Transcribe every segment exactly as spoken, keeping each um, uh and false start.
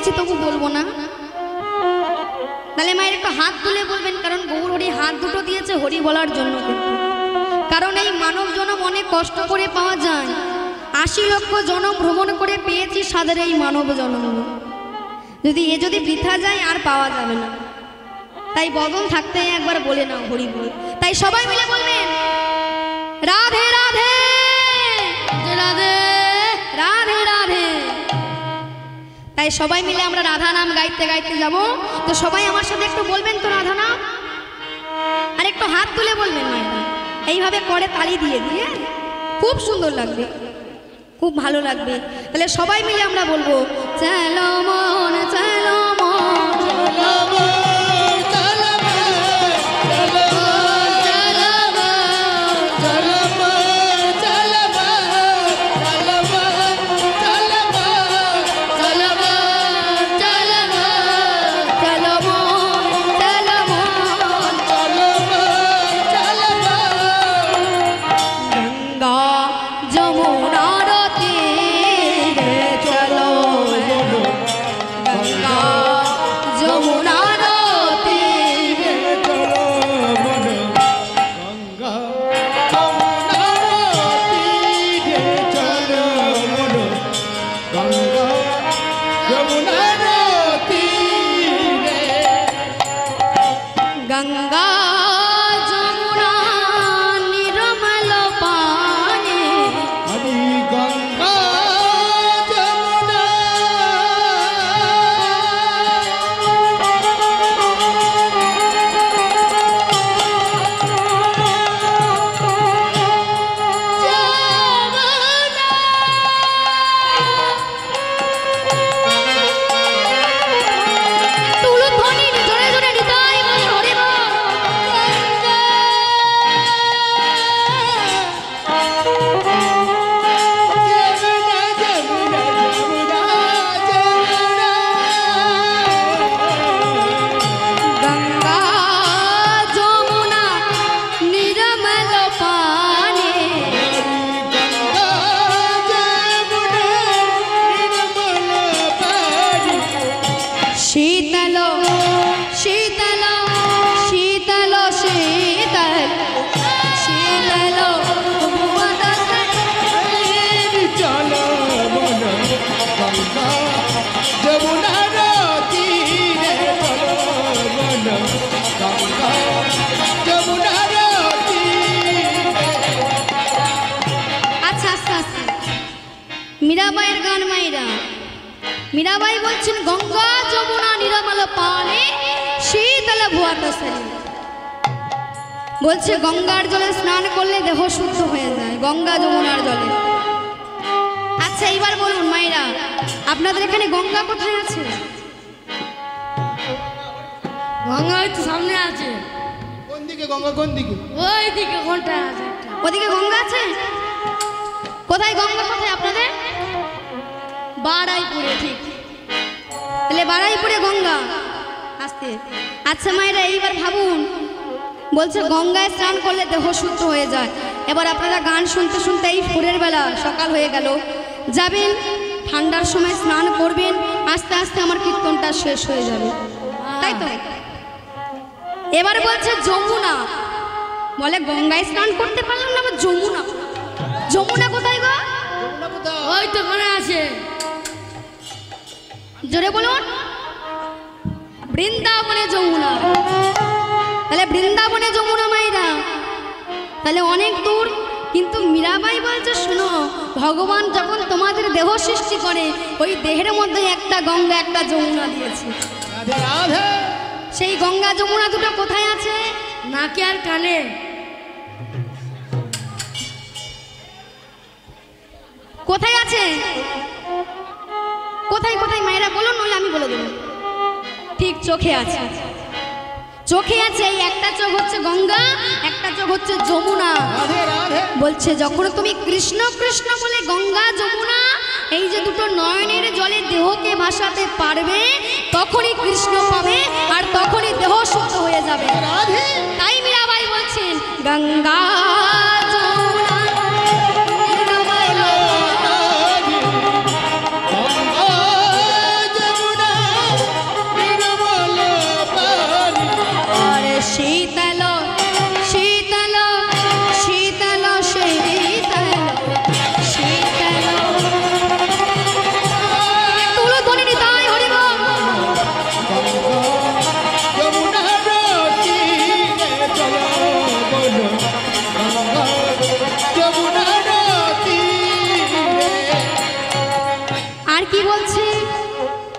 পেয়েছি তবু বলবো না। তাহলে মায়ের একটু হাত তুলে বলবেন, কারণ গৌর হরি হাত দুটো দিয়েছে হরি বলার জন্য, কিন্তু কারণ এই মানব জনম অনেক কষ্ট করে পাওয়া যায়। আশি লক্ষ জনম ভ্রমণ করে পেয়েছি সাদের এই মানব জনম, যদি এ যদি বৃথা যায় আর পাওয়া যাবে না। তাই বদন থাকতে একবার বলে নাও হরি বল। তাই সবাই মিলে বলবেন রাধে রাধে রাধে রাধে রাধে। তাই সবাই মিলে আমরা রাধা নাম গাইতে গাইতে যাব। তো সবাই আমার সাথে একটু বলবেন তো রাধা নাম, আর একটু হাত তুলে বলবেন মায়েরা, এইভাবে করে তালি দিয়ে দিয়ে খুব সুন্দর লাগবে, খুব ভালো লাগবে। তাহলে সবাই মিলে আমরা বলবো চলো মন চলো মন চলো মন मीराबाईर गान मायरा मीराबाई बोलছেন गंगा যমুনা নিরমল পানে শীতল ভুয়াতসরি বলছে গঙ্গার জলে স্নান করলে দেহ শুদ্ধ হয়ে যায় গঙ্গা যমুনার জলে। আচ্ছা এবার বলুন মায়েরা আপনাদের এখানে গঙ্গা কোথায় আছে? গঙ্গা ওই তো সামনে আছে। কোন দিকে গঙ্গা কোন দিকে? ওই দিকে কোনটা আছে? ওদিকে গঙ্গা আছে। কোথায় গঙ্গা কোথায় আপনাদের? বারাইপুরে। ঠিক তাহলে বারাইপুরে গঙ্গা আসতে। আচ্ছা মায়েরা এইবার ভাবুন বলছে গঙ্গায় স্নান করলে দেহ শুদ্ধ হয়ে যায়। এবার আপনারা গান শুনতে শুনতে এই ভোরের বেলা সকাল হয়ে গেল যাবেন ঠান্ডার সময় স্নান করবেন আস্তে আস্তে আমার কীর্তনটা শেষ হয়ে যাবে তাই তো। এবার বলছে যমুনা বলে গঙ্গায় স্নান করতে পারলাম না আবার যমুনা। যমুনা কোথায় গো? ওই তো ওখানে আছে। জোরে বলুন। বৃন্দাবনে যমুনা। তাহলে বৃন্দাবনে যমুনা মাইরা তাহলে অনেক দূর। কিন্তু মীরাবাই বলছে শোনো ভগবান যখন তোমাদের দেহ সৃষ্টি করে ওই দেহের মধ্যে একটা গঙ্গা একটা যমুনা দিয়েছে। সেই গঙ্গা যমুনা দুটো কোথায় আছে? নাকে আর কানে। কোথায় আছে? কোথায় কোথায় মায়েরা বলুন নইলে আমি বলে দেবো। ঠিক চোখে আছে। চোখে আছে। এই একটা চোখ হচ্ছে গঙ্গা একটা চোখ হচ্ছে যমুনা। বলছে যখন তুমি কৃষ্ণ কৃষ্ণ বলে গঙ্গা যমুনা এই যে দুটো নয়নের জলে দেহকে ভাসাতে পারবে তখনই কৃষ্ণ পাবে আর তখনই দেহ শুদ্ধ হয়ে যাবে। তাই মীরাবাই বলছেন গঙ্গা যমুনা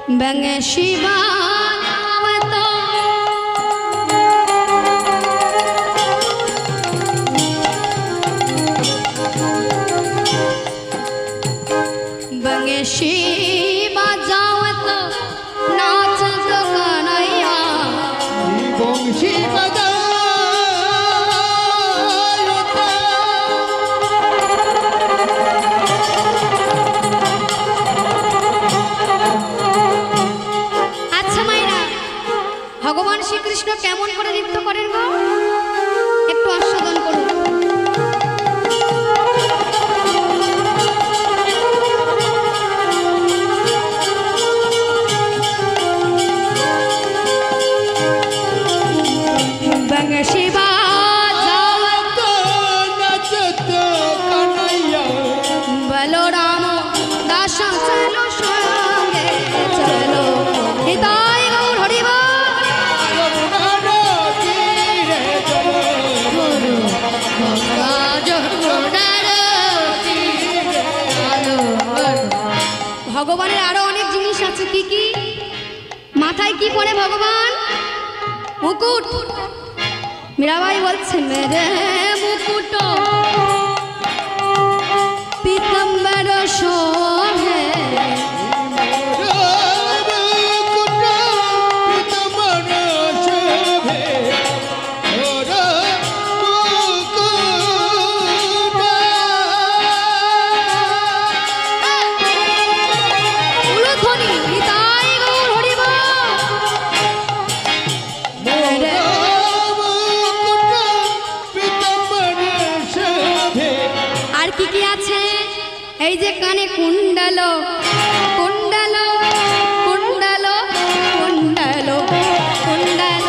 बंगे शिवा बंगे शिवा जावत नाचत कन्हैया বংশী বাজায় আচ্ছা মাইরা ভগবান শ্রীকৃষ্ণ কেমন করে নৃত্য করেন গো একটু আস্বাদন করুন। बंगे शिवा যাওয়াত নাচত কানাইয়া बलराम दास चलो संगे चलो निताय गौर हरि बोल যমুনার তীরে চলো গুরু গঙ্গা যমুনার তীরে আলো আলো। ভগবানের আরো অনেক জিনিস আছে কি কি মাথায় কি পরে ভগবান মুকুট মীরাবাই বলছে মেরে মুকুট পীতাম্বর শোভে উলুধ্বনি নিতাই গৌর হরি বল। মেরে আর কি কি আছে এই যে কানে কুণ্ডল কুণ্ডল কুণ্ডল কুণ্ডল কুণ্ডল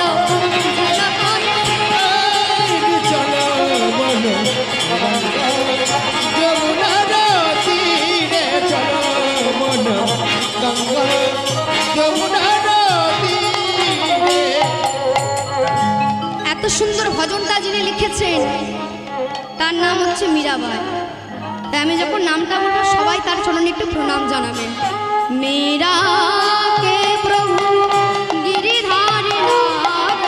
এত সুন্দর ভজনটা যিনি লিখেছেন তার নাম হচ্ছে মীরাবাই। তাই আমি যখন নামটা বলবো সবাই তার চরণে একটু প্রণাম জানাবেন। মীরা কে প্রভু গিরিধারী নাগ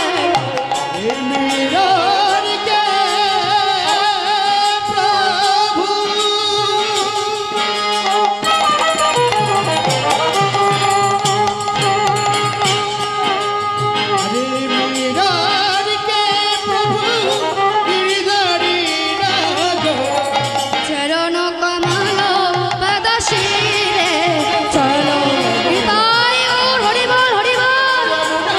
চরণ কমল পদ শিরে চলো নিতাই গৌর হরি বল হরি বল।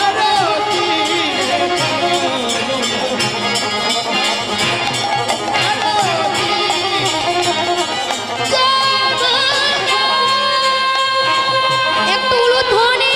একটু উলুধ্বনি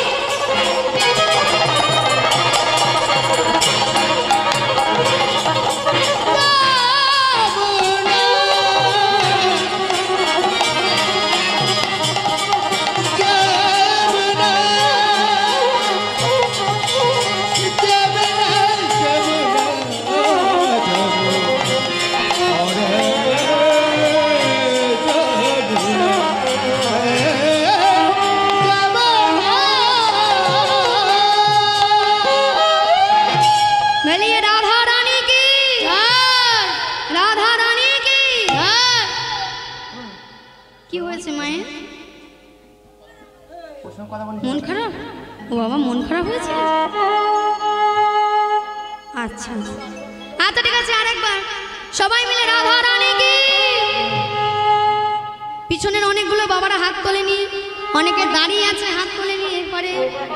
বলিয়ে রাধা রানী কি জয় রাধা রানী কি জয়। কি হয়েছে মায়ের মন খারাপ ও বাবা মন খারাপ হয়েছে আচ্ছা আচ্ছা ঠিক আছে আরেকবার সবাই মিলে রাধা রানী কি। পিছনের অনেকগুলো বাবারা হাত তোলেনি অনেকে দাঁড়িয়ে আছে হাত তোলেনি এরপরে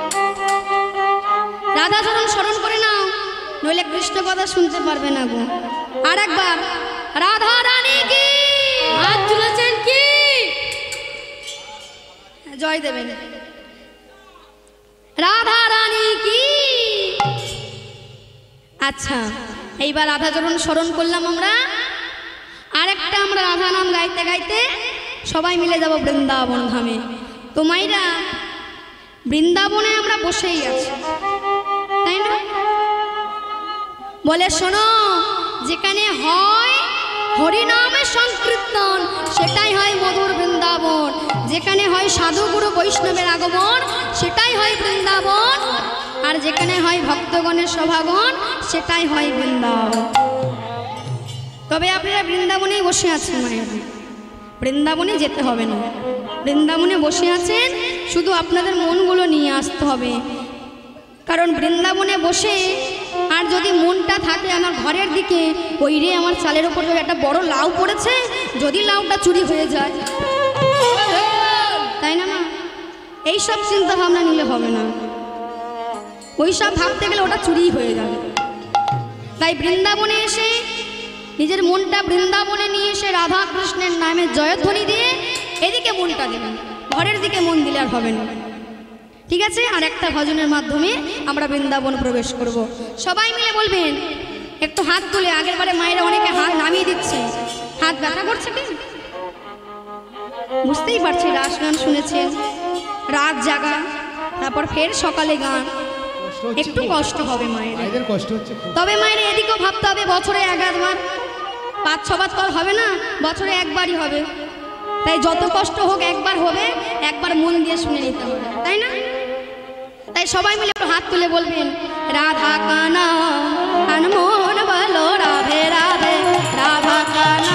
রাধা চরণ স্মরণ করে নাও নইলে কৃষ্ণ কথা শুনতে পারবে না গো। আরেকবার রাধা রানী কি হাত তুলেছেন কি জয় দেবেন রাধা রানী কি। আচ্ছা এইবার রাধা চরণ স্মরণ করলাম আমরা আরেকটা আমরা রাধা নাম গাইতে গাইতে সবাই মিলে যাব বৃন্দাবন ধামে। তো মাইরা বৃন্দাবনে আমরা বসেই আছি তাই না বলে শোনো যেখানে হয় হরিনামে সংকীর্তন, সেটাই হয় মধুর বৃন্দাবন। যেখানে হয় সাধুগুরু বৈষ্ণবের আগমন, সেটাই হয় বৃন্দাবন। আর যেখানে হয় ভক্তগণের সভাগণ, সেটাই হয় বৃন্দাবন। তবে আপনারা বৃন্দাবনেই বসে আছেন, মায়ের বৃন্দাবনে যেতে হবে না, বৃন্দাবনে বসে আছেন, শুধু আপনাদের মনগুলো নিয়ে আসতে হবে। কারণ বৃন্দাবনে বসে আর যদি মনটা থাকে আমার ঘরের দিকে, ওই রে আমার চালের ওপর একটা বড় লাউ পড়েছে, যদি লাউটা চুরি হয়ে যায়, তাই না মা? এইসব চিন্তা ভাবনা নিলে হবে না, ওই সব ভাবতে গেলে ওটা চুরি হয়ে যাবে। তাই বৃন্দাবনে এসে নিজের মনটা বৃন্দাবনে নিয়ে এসে রাধা কৃষ্ণের নামে জয়ধ্বনি দিয়ে এদিকে মনটা দেবেন, ঘরের দিকে মন দিলে আর হবে না। ঠিক আছে? আর একটা ভজনের মাধ্যমে আমরা বৃন্দাবন প্রবেশ করব। সবাই মিলে বলবেন, একটু হাত তুলে। আগের বারে মায়েরা অনেকে হাত নামিয়ে দিচ্ছে, হাত ব্যথা করছে কি? বুঝতেই পারছি, রাস গান শুনেছেন, রাত জাগা, তারপর ফের সকালে গান, একটু কষ্ট হবে মায়ের, কষ্ট হচ্ছে। তবে মায়ের এদিকেও ভাবতে হবে, বছরে এগারোবার পাঁচ ছবার তো হবে না, বছরে একবারই হবে। তাই যত কষ্ট হোক একবার হবে, একবার মন দিয়ে শুনে নিতে হবে, তাই না? তাই সবাই মিলে একটু হাত তুলে বলবেন, রাধা কানা আনমোন বলো রাধে রাধে, রাধা কানা।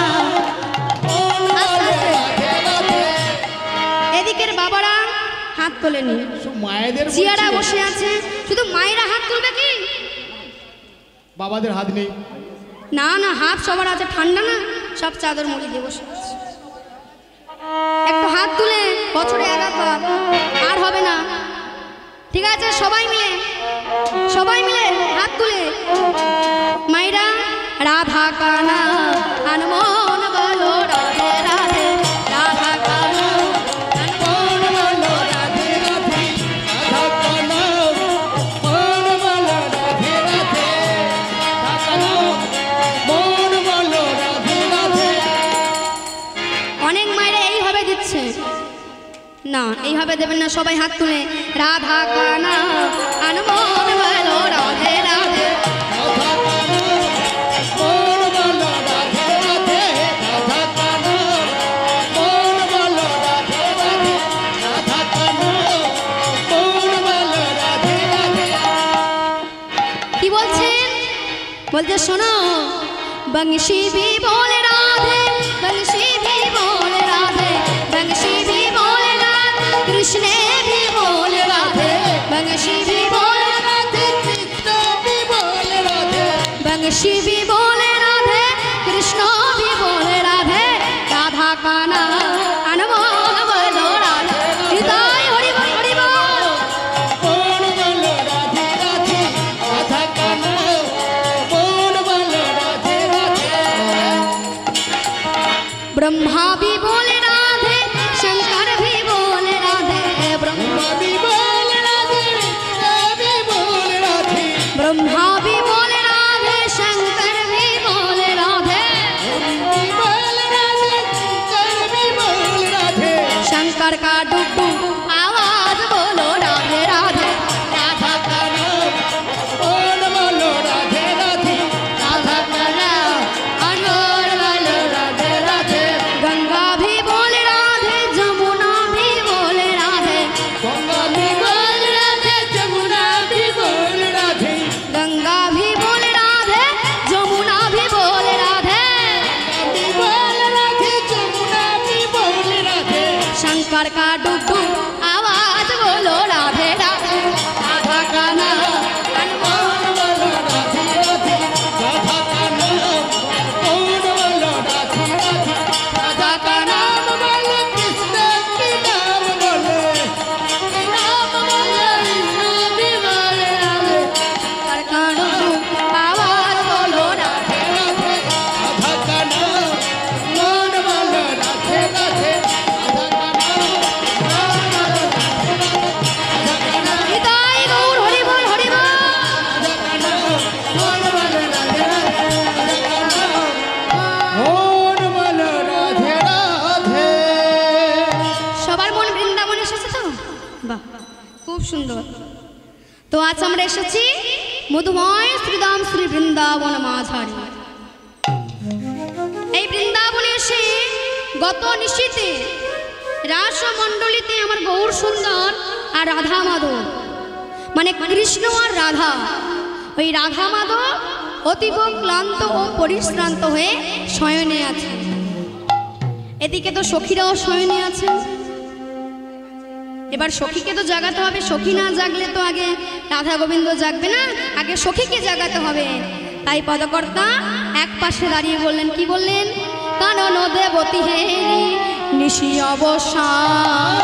এদিকের বাবারা হাত তোলে নি, মায়েদের জিয়ারা বসে আছে, শুধু মায়েরা হাত তুলবে কি? বাবাদের হাত নেই? না না, হাত সবার আছে, ঠান্ডা না, সব চাদর মুড়ি দিয়ে বসে আছে। একটু হাত তুলে, বছরে এগারোবার আর হবে না। ঠিক আছে? সবাই মিলে, সবাই মিলে হাত তুলে মাইরা রাধা কানা আনমন বলো রাধে রাধে, রাধা কানা আনমন বলো রাধে রাধে, রাধা কানা মন বলো রাধে রাধে, রাধা কানা মন বলো রাধে রাধে। অনেক মায়েরা এইভাবে দিচ্ছে না, এইভাবে দেবেন না, সবাই হাত তুলে রাধা কানা আনমন বলো রাধে রাধে, রাধা কানা মন বলো রাধে রাধে, রাধা কানা মন বলো রাধে রাধে, রাধা কানা মন বলো রাধে রাধে। কি বলছেন? বলছে শোনো, বংশী भी बोले राधे, बंशी भी बोले राधे, बंशी भी बोले राधे, कृष्ण भी बोले राधे, बंशी भी बोले राधे, कृष्ण भी बोले राधे, बंशी भी बोले राधे, कृष्ण भी बोले राधे, राधा काना अनमोल बोलो राधे, हृदय हरि बोल हरि बोल। মন বলো রাধে রাধে, রাধা কানা মন বলো রাধে রাধে। ब्रह्मा भी बोले राधे, शंकर भी बोले राधे, ब्रह्मा भी बोले राधे, भी बोले राधे, ब्रह्मा भी बोले राधे, शंकर भी बोले राधे, भी बोले राधे, शंकर भी बोले राधे। शंकर का डुडू आवाज बोलो राधे राधे, राधा काना मन बोलो राधे राधे, राधा काना अनोर बोलो राधे राधे, गंगा भी बोले राधे, जमुना भी बोले राधे, गंगा भी बोले राधे, जमुना भी बोले राधे, गंगा भी बोले राधे, जमुना भी बोले राधे, भी बोले राधे, जमुना भी बोले राधे। शंकर का डुडू आवाज बोलो राधे राधे, राधा काना मन बोलो राधे राधे, राधा काना मन बोलो राधे राधे, राधा का नाम बोले, कृष्ण की नाम बोले, नाम बोलो विष्णु भी बोले राधे, शंकर का डुडू आवाज बोलो राधे, राधे राधा का नाम मन बोलो राधे राधे, राधा का नाम मन बोलो राधे राधे, हृदय गौर हरि बोल हरि बोल। राधा का नाम मन बोलो राधे राधे, राधा का नाम मन बोलो राधे राधे। সবার মন বৃন্দাবনে এসেছে তো? বাহ, খুব সুন্দর। তো আজ আমরা এসেছি মধুময় শ্রীদাম শ্রী বৃন্দাবন মাঝারি। এই গত নিশীতে রাসমণ্ডলীতে আমার গৌর সুন্দর আর রাধা মাধব মানে কৃষ্ণ আর রাধা, ওই রাধা মাধব অতীব ক্লান্ত ও পরিশ্রান্ত হয়ে শয়নে আছে। এদিকে তো সখীরাও শয়নে আছে। এবার সখীকে তো জাগাতে হবে, সখী না জাগলে তো আগে রাধা গোবিন্দ জাগবে না, আগে সখীকে জাগাতে হবে। তাই পদকর্তা এক পাশে দাঁড়িয়ে বললেন, কি বললেন? কানন দেবতী হে নিশি অবসান,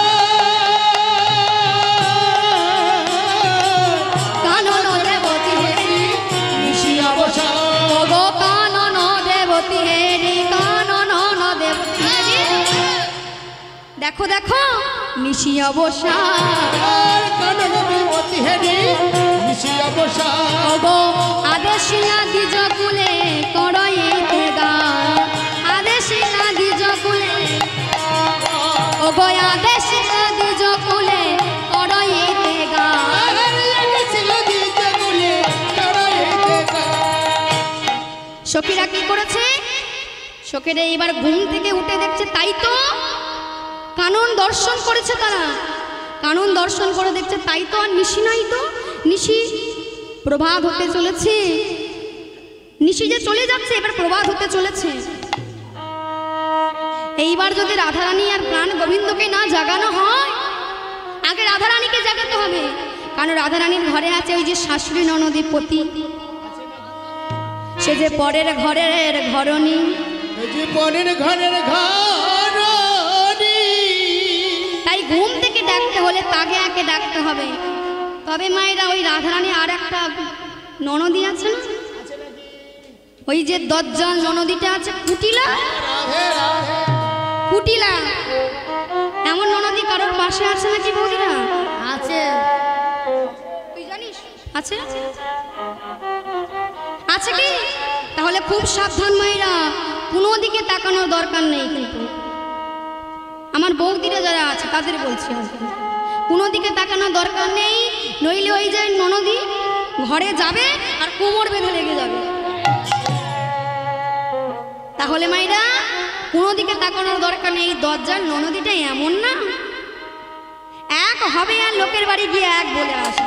কানন দেবতী হে নিশি অবসান, গো কানন দেবতী হে কানন দেবতী হে। দেখো দেখো নিশি অবসান, কানন দেবতী হে নিশি অবসান, গো আদেশিয়া দ্বিজ কুলে করইতে গান, আদেশিয়া দ্বিজ কুলে, ও গো আদেশিয়া দ্বিজ কুলে করইতে গান। সখীরা কি করেছে? সখীরা এবার ঘুম থেকে উঠে দেখছে, তাই তো কানন দর্শন করেছে তারা, কানন দর্শন করে দেখছে তাই তো আর নিশি নাই তো, নিশি প্রভাত হতে চলেছে, নিশি যে চলে যাচ্ছে এবার প্রভাত হতে চলেছে। এইবার যদি রাধারানী আর প্রাণ গোবিন্দকে না জাগানো হয়, আগে রাধারানীকে জাগাতে হবে, কারণ রাধারানীর ঘরে আছে ওই যে শাশুড়ি ননদী পতি, সে যে পরের ঘরের ঘরণী, যে পরের ঘরের ঘরণী। তাই ঘুম থেকে ডাকতে হলে তাকে আগে ডাকতে হবে। তবে মায়েরা ওই রাধারানী আর একটা ননদী আছে না, ওই যে দজ্জাল ননদীটা আছে কুটিলা, কুটিলা এমন ননদী কারোর পাশে আছে নাকি বৌদিরা? আছে। তুই জানিস আছে? আছে কি? তাহলে খুব সাবধান মায়েরা, কোনো দিকে তাকানোর দরকার নেই। কিন্তু আমার বৌদিরা যারা আছে তাদের বলছি, কোনো দিকে তাকানোর দরকার নেই, নইলে ওই যে ননদী ঘরে যাবে আর কোমর বেঁধে লেগে যাবে। তাহলে মাইরা কোনো দিকে তাকানোর দরকার নেই। দরজার ননদীটা এমন না, এক হবে আর লোকের বাড়ি গিয়ে এক বলে আসে।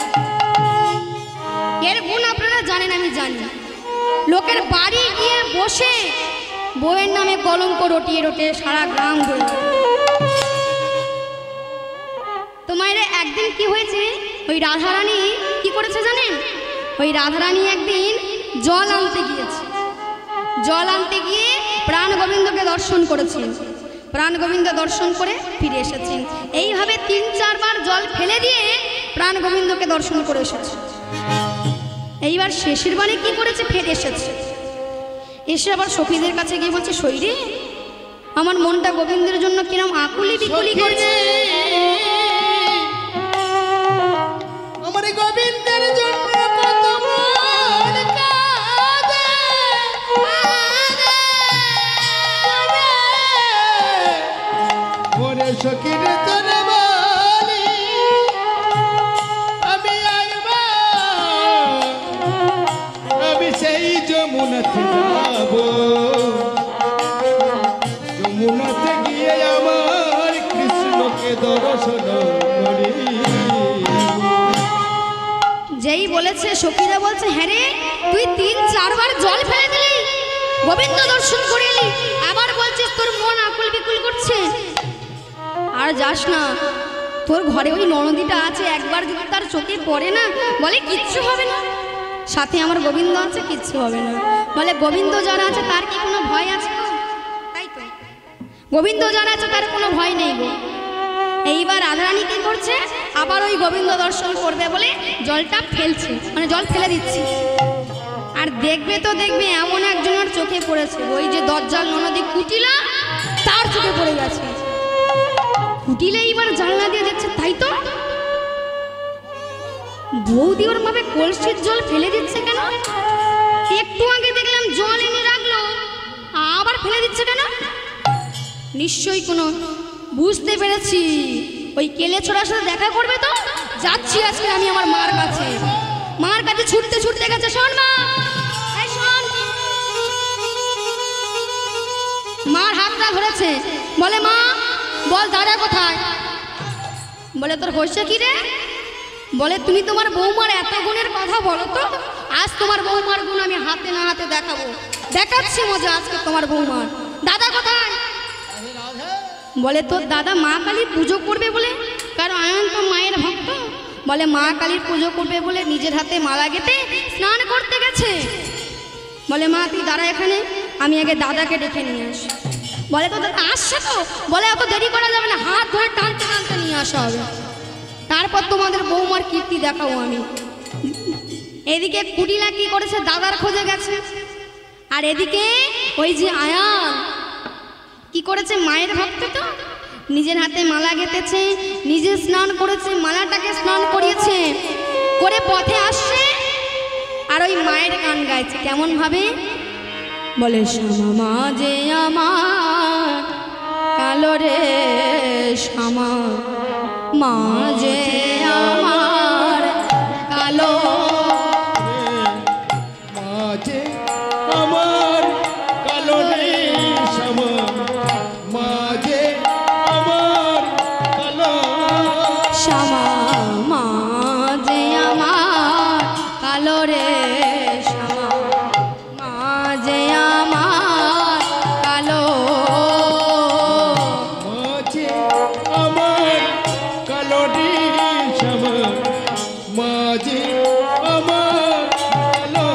এর গুণ আপনারা জানেন, আমি জানি। লোকের বাড়ি গিয়ে বসে বউয়ের নামে কলঙ্ক রটিয়ে রটিয়ে সারা গ্রাম ঘুরে। তোমার একদিন কি হয়েছে, ওই রাধারানী কি করেছে জানেন? ওই রাধারানী একদিন জল আনতে গিয়েছে, জল আনতে গিয়ে প্রাণ গোবিন্দকে দর্শন করেছেন, প্রাণ গোবিন্দ দর্শন করে ফিরে এসেছেন। এইভাবে তিন চারবার জল ফেলে দিয়ে প্রাণ গোবিন্দকে দর্শন করে এসেছে। এইবার শেষের বারে কি করেছে, ফের এসেছে, এসে আবার সখীদের কাছে গিয়ে বলছে, সইরে আমার মনটা গোবিন্দের জন্য কিরম আকুলি বিকুলি করছে, আমার গোবিন্দের জন্য কত মন কাঁদে, ওরে সখীর তোরে বলি আমি আইবা, আমি সেই যমুনাতে যাব, যমুনাতে গিয়ে আমার কৃষ্ণকে দর্শন করি। যেই বলেছে সখীরা বলছে, হ্যাঁ রে তুই তিন চারবার জল ফেলে দিলি, গোবিন্দ দর্শন করে এলি, আবার বলছিস তোর মন আকুল বিকুল করছে। আর যাস না, তোর ঘরে ওই ননদীটা আছে, একবার যদি তার চোখে পড়ে না, বলে কিচ্ছু হবে না, সাথে আমার গোবিন্দ আছে, কিচ্ছু হবে না। বলে গোবিন্দ যারা আছে তার কি কোনো ভয় আছে? তাই তো, গোবিন্দ যারা আছে তার কোনো ভয় নেই গো। এইবার রাধারানী কি করছে, আবার ওই গোবিন্দ দর্শন করবে বলে জলটা ফেলছে, মানে জল ফেলে দিচ্ছে। আর দেখবে তো দেখবে এমন একজনের চোখে পড়েছে, ওই যে দজ্জাল ননদী কুটিলা, তার চোখে পড়ে গেছে। কুটিলে এইবার জানলা দিয়ে দেখছে, তাই তো বৌদি ওর ভাবে কলসির জল ফেলে দিচ্ছে কেন? একটু আগে দেখলাম জল এনে রাখলো, আবার ফেলে দিচ্ছে কেন? নিশ্চয়ই কোনো বুঝতে পেরেছি, ওই কেলে ছোড়ার সাথে দেখা করবে তো, যাচ্ছি আজকে আমি আমার মার কাছে। মার কাছে ছুটতে ছুটতে গেছে, শোন মা, এই শোন মা, মার হাতটা ধরেছে, বলে মা বল দাদা কোথায়? বলে তোর হয়েছে কি রে? বলে তুমি তোমার বৌমার এত গুণের কথা বলো তো, আজ তোমার বৌমার গুণ আমি হাতে না হাতে দেখাবো, দেখাচ্ছি মজা আজকে তোমার বৌমার। দাদা কোথায়? বলে তোর দাদা মা কালী পুজো করবে বলে, কারণ আয়ন তো মায়ের ভক্ত, বলে মা কালীর পুজো করবে বলে নিজের হাতে মালা গেঁথে স্নান করতে গেছে। বলে মা তুই দাঁড়া এখানে, আমি আগে দাদাকে ডেকে নিয়ে আসি। বলে তো দাদা আসছে তো? বলে এত দেরি করা যাবে না, হাত ধরে টানতে টানতে নিয়ে আসা হবে, তারপর তোমাদের বৌমার কীর্তি দেখাবো আমি। এদিকে কুটিলা কি করেছে, দাদার খোঁজে গেছে, আর এদিকে ওই যে আয়ান কি করেছে, মায়ের ভক্ত তো নিজের হাতে মালা গেঁথেছে, নিজে স্নান করেছে, মালাটাকে স্নান করিয়েছে, করে পথে আসছে আর ওই মায়ের গান গাইছে। কেমন ভাবে? বলে শ্যামা মা যে আমার কালো রে, শ্যামা মা যে আমার কালো, মাঝে আমার কালো রে শ্যামা, মাঝে আমার কালো, শ্যামা মা যে আমার কালো রে, শ্যামা মা যে আমার কালো, মাঝে আমার কালো রে শ্যামা, মাঝে আমার কালো।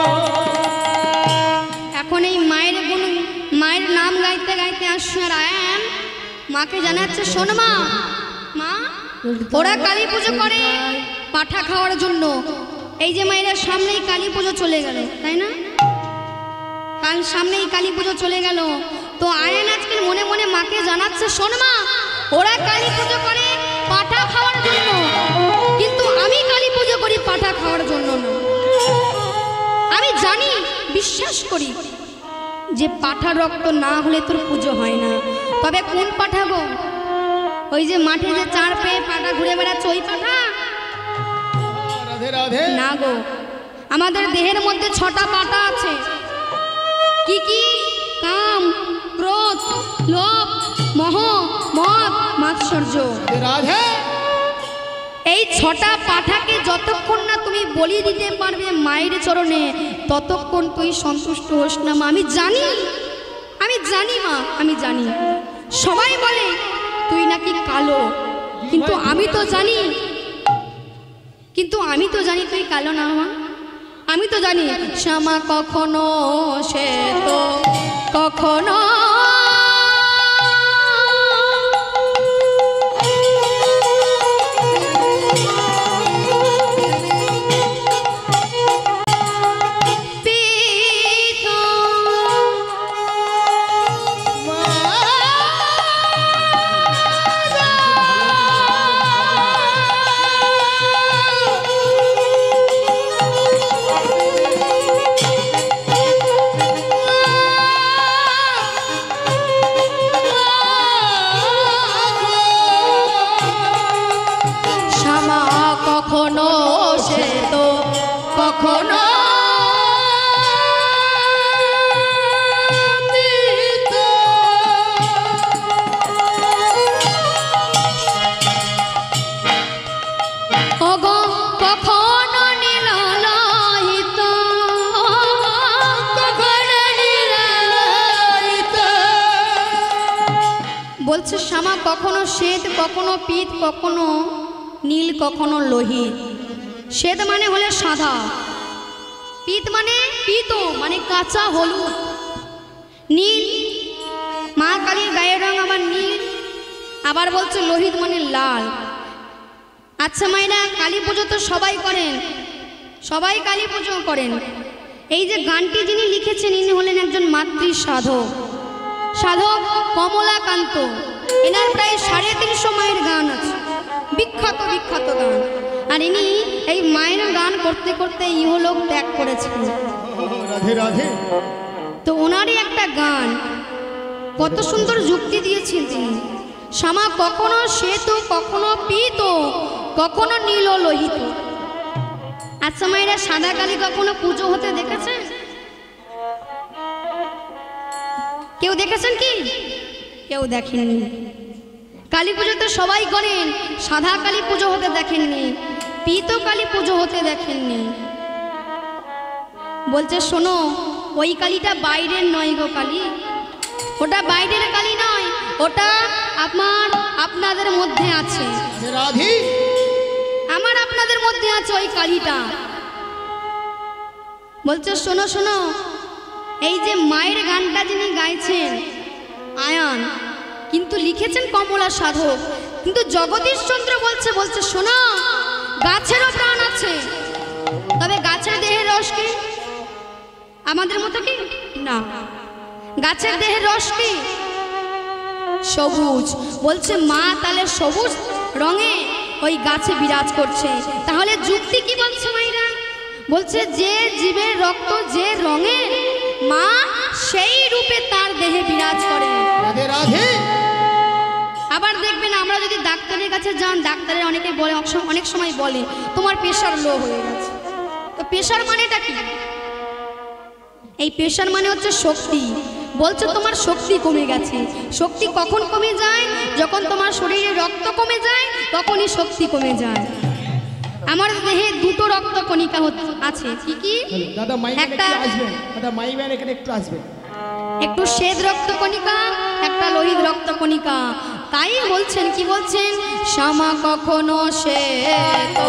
এখন এই মায়ের গুণ, মায়ের নাম গাইতে গাইতে আসছে আর আয়ান মাকে জানাচ্ছে, শোন মা, মা ওরা কালী পুজো করে পাঠা খাওয়ার জন্য। এই যে মায়ের সামনেই কালী পুজো চলে গেল, তাই না? কাল সামনেই কালী পুজো চলে গেল, তো আয়ান আজকে মনে মনে মাকে জানাচ্ছে, শোন মা ওরা কালী পুজো করে পাঠা খাওয়ার জন্য, কিন্তু আমি কালী পুজো করি পাঠা খাওয়ার জন্য না। আমি জানি, বিশ্বাস করি যে পাঠার রক্ত না হলে তোর পুজো হয় না। তবে কোন পাঠা গো? ওই যে মাঠে যে চার পেয়ে পাঠা ঘুরে বেড়াচ্ছে ওই পাঠা রাধে রাধে। না গো, আমাদের দেহের মধ্যে ছটা পাতা আছে। কি কি? কাম, ক্রোধ, লোভ, মোহ, মদ, মাৎসর্য। রাধে রাধে। এই ছটা পাঠাকে যতক্ষণ না তুমি বলি দিতে পারবে মায়ের চরণে, ততক্ষণ তুই সন্তুষ্ট হোস না মা। আমি জানি, আমি জানি মা, আমি জানি। সবাই বলে তুই নাকি কালো, কিন্তু আমি তো জানি, কিন্তু আমি তো জানি তুই কালো না মা। আমি তো জানি শ্যামা কখনো সে তো কখনো কখনো সে তো কখনো ওগো কখনো নিরালায়িত, কখনো নিরালায়িত। বলছে শ্যামা কখনো শ্বেত, কখনো পীত, কখনো নীল, কখনো লোহিত। শ্বেত মানে হলে সাদা, পীত মানে পীত মানে কাঁচা হলুদ, নীল মা কালীর গায়ের রং আবার নীল, আবার বলছে লোহিত মানে লাল। আচ্ছা মায়েরা, কালী পুজো তো সবাই করেন, সবাই কালী পুজো করেন। এই যে গানটি যিনি লিখেছেন ইনি হলেন একজন মাতৃ সাধক, সাধক কমলাকান্ত। এনার প্রায় সাড়ে তিনশো মায়ের গান আছে, বিখ্যাত বিখ্যাত গান। আর ইনি এই মায়ের গান করতে করতে ইহলোক ত্যাগ করেছেন। রাধে রাধে। তো ওনারই একটা গান কত সুন্দর যুক্তি দিয়েছেন তিনি। শ্যামা কখনো শ্বেত, কখনো পীত, কখনো নীল ও লোহিত। আচ্ছা মায়েরা, সাদা কালী কখনো পুজো হতে দেখেছে? কেউ দেখেছেন কি? কেউ দেখেননি। কালী পুজো তো সবাই করেন, সাদা কালী পুজো হতে দেখেননি, পিত কালী পুজো হতে দেখেননি। বলছে শোনো, ওই কালীটা বাইরের নয় গো কালী, ওটা বাইরের কালী নয়, ওটা আমার আপনাদের মধ্যে আছে, রাধি আমার আপনাদের মধ্যে আছে ওই কালীটা। বলছে শোনো শোনো, এই যে মায়ের গানটা যিনি গাইছেন আয়ান, কিন্তু লিখেছেন কমলা সাধক, কিন্তু জগদীশ চন্দ্র বলছে বলছে শোনো, গাছেরও প্রাণ আছে, তবে গাছের দেহের রস কি আমাদের মতো কি না? গাছের দেহের রস কি? সবুজ। বলছে মা তাহলে সবুজ রঙে ওই গাছে বিরাজ করছে, তাহলে যুক্তি কি বলছে মাইরা? বলছে যে জীবের রক্ত যে রঙে, মা সেই রূপে তার দেহে বিরাজ করে। রাধে রাধে। আবার দেখবেন আমরা যদি ডাক্তারের কাছে যান, ডাক্তারের অনেকে বলে, অনেক সময় বলে তোমার প্রেশার লো হয়ে গেছে। তো প্রেশার মানেটা কি? এই প্রেশার মানে হচ্ছে শক্তি। বলছে তোমার শক্তি কমে গেছে। শক্তি কখন কমে যায়? যখন তোমার শরীরে রক্ত কমে যায়, তখনই শক্তি কমে যায়। আমার দেহে দুটো রক্ত কণিকা আছে, কি কি? দাদা মাইক একটা আসবেন, দাদা মাইক ব্যান এখানে একটু আসবেন। একটু শ্বেত রক্ত কণিকা, একটা লোহিত রক্ত কণিকা। তাই বলছেন, কি বলছেন? শ্যামা কখনো শ্বেত